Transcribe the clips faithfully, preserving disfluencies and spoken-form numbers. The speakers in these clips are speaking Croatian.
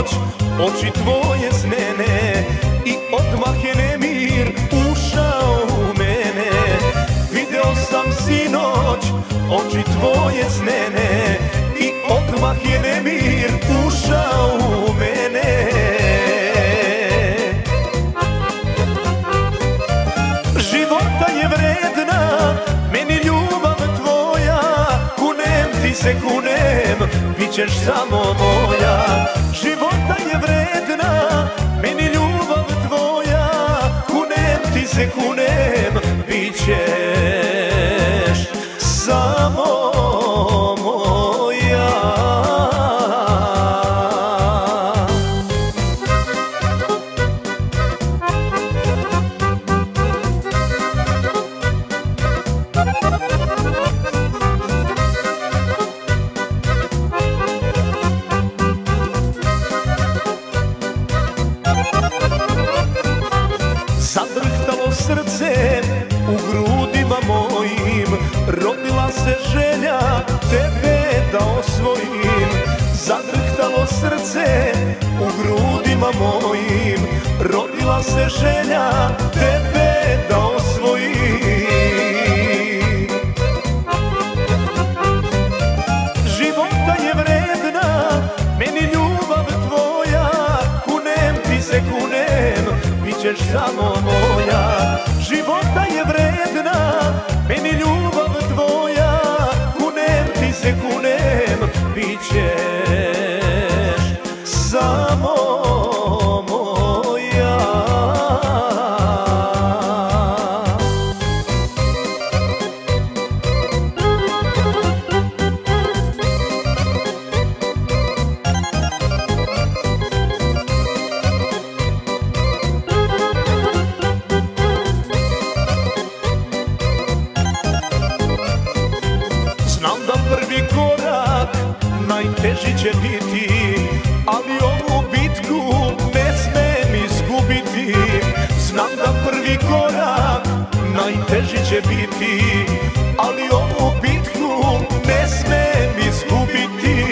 sinoć oči tvoje snene i odmah je nemir ušao u mene. Video sam sinoć oči tvoje snene i odmah je nemir ušao u mene. Života je vredna, meni ljubav tvoja, kunem ti se kunem, bit ćeš samo moja. Života je vredna, meni ljubav tvoja, kunem ti se kunem, bit ćeš samo moja. Zadrhtalo srce u grudima mojim, rodila se želja tebe da osvojim. Zadrhtalo srce u grudima mojim, rodila se želja tebe da osvojim. Života je vredna, meni ljubav tvoja, kunem ti se kunem, bit ćeš samo moja. Života je vredna, meni ljubav tvoja, kunem ti se kunem, bit ćeš samo moja. Znam da prvi korak najteži će biti, ali ovu bitku ne smem izgubiti. Znam da prvi korak najteži će biti, ali ovu bitku ne smem izgubiti.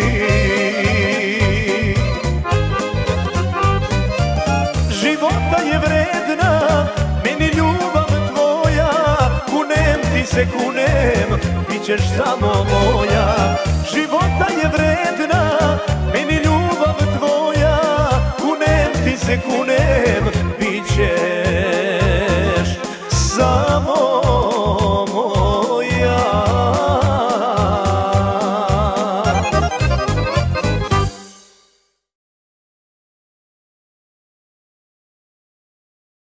Života je vredna, meni ljubav tvoja, kunem ti se kunem, bit ćeš samo moja. Života je vredna, meni ljubav tvoja, kunem ti se kunem,